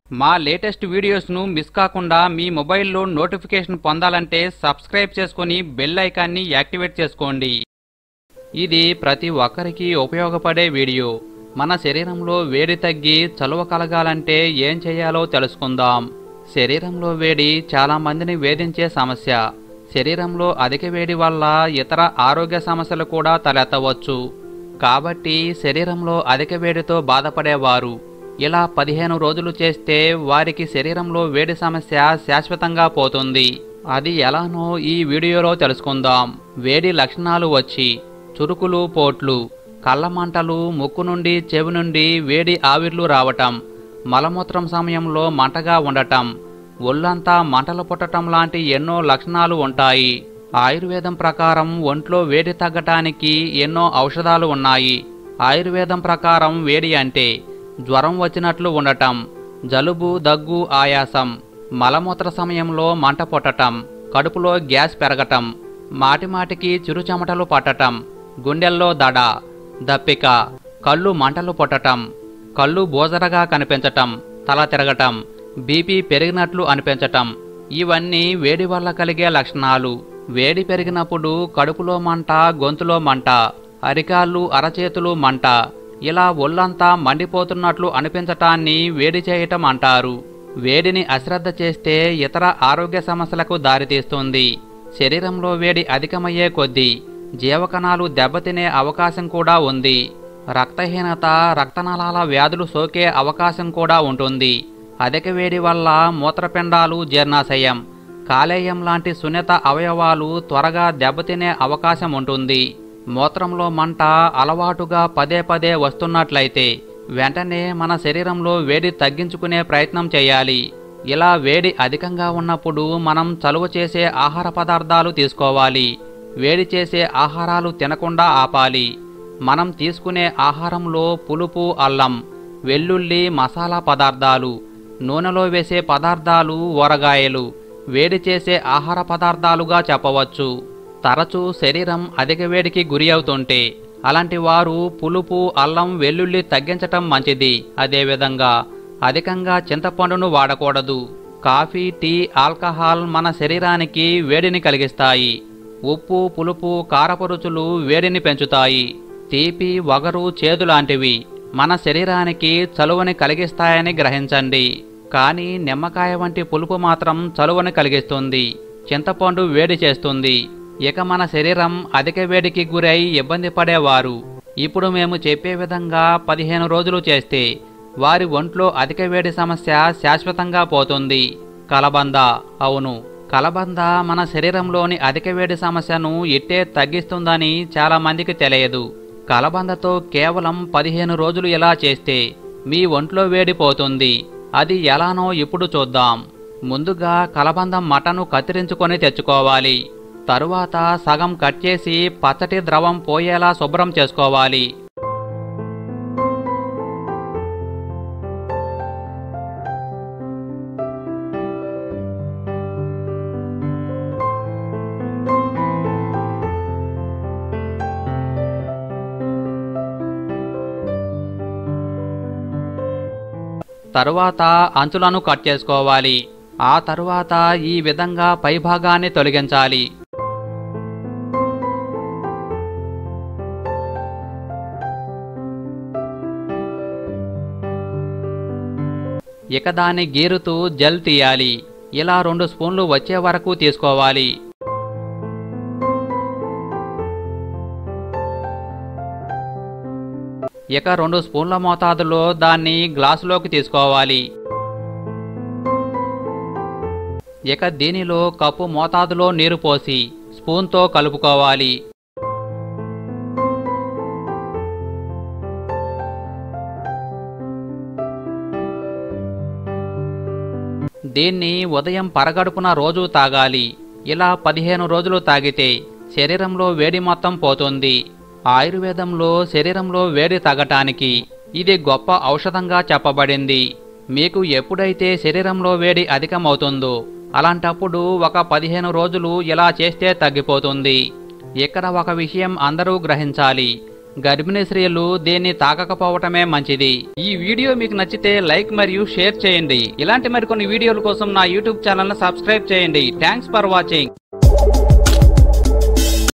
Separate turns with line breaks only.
మా latest వీడియోస్ను miss కాకుండా మీ మొబైల్లో నోటిఫికేషన్ పొందాలంటే సబ్స్క్రైబ్ చేసుకొని బెల్ ఐకాన్ని యాక్టివేట్ చేసుకోండి. ఇది ప్రతి ఒక్కరికి ఉపయోగపడే వీడియో. మన శరీరంలో వేడి తగ్గి చలువ కలగాలంటే ఏం చేయాలో తెలుసుకుందాం. శరీరంలో వేడి చాలా మందిని వేధించే సమస్య. శరీరంలో అధిక వేడి వల్ల ఇతర ఆరోగ్య సమస్యలు కూడా తలెత్తవచ్చు. కాబట్టి శరీరంలో అధిక వేడితో బాధపడేవారు ఇలా 15 రోజులు చేస్తే వారికి శరీరంలో వేడి సమస్య శాశ్వతంగా పోతుంది. అది ఎలానో ఈ వీడియోలో తెలుసుకుందాం. వేడి లక్షణాలు వచ్చి చురుకులు, పోట్లు, కళ్ళమంటలు, ముక్కు నుండి చెవి నుండి వేడి ఆవిర్లు రావటం, మలమూత్రం సమయంలో మంటగా ఉండటం, ఒళ్ళంతా మంటలు పుట్టటం లాంటి ఎన్నో లక్షణాలు ఉంటాయి. ఆయుర్వేదం ప్రకారం ఒంట్లో వేడి తగ్గటానికి ఎన్నో ఔషధాలు ఉన్నాయి. ఆయుర్వేదం ప్రకారం వేడి అంటే జ్వరం వచ్చినట్లు ఉండటం, జలుబు, దగ్గు, ఆయాసం, మలమూత్ర సమయంలో మంట పుట్టటం, కడుపులో గ్యాస్ పెరగటం, మాటిమాటికి చిరుచెమటలు పట్టటం, గుండెల్లో దడ, దప్పిక, కళ్ళు మంటలు పుట్టటం, కళ్ళు బోజరగా కనిపించటం, తల తిరగటం, బీపీ పెరిగినట్లు అనిపించటం ఇవన్నీ వేడి వల్ల కలిగే లక్షణాలు. వేడి పెరిగినప్పుడు కడుపులో మంట, గొంతులో మంట, అరికాళ్ళు, అరచేతులు మంట, ఇలా ఒళ్ళంతా మండిపోతున్నట్లు అనిపించటాన్ని వేడి చేయటం అంటారు. వేడిని అశ్రద్ధ చేస్తే ఇతర ఆరోగ్య సమస్యలకు దారితీస్తుంది. శరీరంలో వేడి అధికమయ్యే కొద్దీ జీవకణాలు దెబ్బతినే అవకాశం కూడా ఉంది. రక్తహీనత, రక్తనాళాల వ్యాధులు సోకే అవకాశం కూడా ఉంటుంది. అధిక వేడి వల్ల మూత్రపిండాలు, జీర్ణాశయం, కాలేయం లాంటి సున్నిత అవయవాలు త్వరగా దెబ్బతినే అవకాశం ఉంటుంది. మూత్రంలో మంట అలవాటుగా పదే పదే వస్తున్నట్లయితే వెంటనే మన శరీరంలో వేడి తగ్గించుకునే ప్రయత్నం చేయాలి. ఇలా వేడి అధికంగా ఉన్నప్పుడు మనం చలువ చేసే ఆహార పదార్థాలు తీసుకోవాలి. వేడి చేసే ఆహారాలు తినకుండా ఆపాలి. మనం తీసుకునే ఆహారంలో పులుపు, అల్లం, వెల్లుల్లి, మసాలా పదార్థాలు, నూనెలో వేసే పదార్థాలు, ఊరగాయలు వేడి చేసే ఆహార పదార్థాలుగా చెప్పవచ్చు. తరచూ శరీరం అధిక వేడికి గురి అవుతుంటే అలాంటి వారు పులుపు, అల్లం, వెల్లుల్లి తగ్గించటం మంచిది. అదేవిధంగా అధికంగా చింతపండును వాడకూడదు. కాఫీ, టీ, ఆల్కహాల్ మన శరీరానికి వేడిని కలిగిస్తాయి. ఉప్పు, పులుపు, కారపు రుచులు వేడిని పెంచుతాయి. తీపి, వగరు, చేదు లాంటివి మన శరీరానికి చలువని కలిగిస్తాయని గ్రహించండి. కానీ నిమ్మకాయ వంటి పులుపు మాత్రం చలువని కలిగిస్తుంది. చింతపండు వేడి చేస్తుంది. ఇక మన శరీరం అధిక వేడికి గురై ఇబ్బంది పడేవారు ఇప్పుడు మేము చెప్పే విధంగా 15 రోజులు చేస్తే వారి ఒంట్లో అధిక వేడి సమస్య శాశ్వతంగా పోతుంది. కలబంద. అవును, కలబంద మన శరీరంలోని అధిక వేడి సమస్యను ఇట్టే తగ్గిస్తుందని చాలా మందికి తెలియదు. కలబందతో కేవలం 15 రోజులు ఇలా చేస్తే మీ ఒంట్లో వేడి పోతుంది. అది ఎలానో ఇప్పుడు చూద్దాం. ముందుగా కలబంద మటను కత్తిరించుకొని తెచ్చుకోవాలి. తరువాత సగం కట్ చేసి పచ్చటి ద్రవం పోయేలా శుభ్రం చేసుకోవాలి. తరువాత అంచులను కట్ చేసుకోవాలి. ఆ తరువాత ఈ విధంగా పైభాగాన్ని తొలగించాలి. ఇక దాన్ని గీరుతూ జెల్ తీయాలి. ఇలా 2 స్పూన్లు వచ్చే వరకు తీసుకోవాలి. ఇక 2 స్పూన్ల మోతాదులో దాన్ని గ్లాసులోకి తీసుకోవాలి. ఇక దీనిలో కప్పు మోతాదులో నీరు పోసి స్పూన్తో కలుపుకోవాలి. దీన్ని ఉదయం పరగడుపున రోజూ తాగాలి. ఇలా 15 రోజులు తాగితే శరీరంలో వేడి మొత్తం పోతుంది. ఆయుర్వేదంలో శరీరంలో వేడి తగ్గటానికి ఇది గొప్ప ఔషధంగా చెప్పబడింది. మీకు ఎప్పుడైతే శరీరంలో వేడి అధికమవుతుందో అలాంటప్పుడు ఒక 15 రోజులు ఇలా చేస్తే తగ్గిపోతుంది. ఇక్కడ ఒక విషయం అందరూ గ్రహించాలి. గర్భిణీ స్త్రీలు దీన్ని తాకకపోవటమే మంచిది. ఈ వీడియో మీకు నచ్చితే లైక్ మరియు షేర్ చేయండి. ఇలాంటి మరికొన్ని వీడియోల కోసం నా యూట్యూబ్ ఛానల్ ను సబ్స్క్రైబ్ చేయండి. Thanks for watching.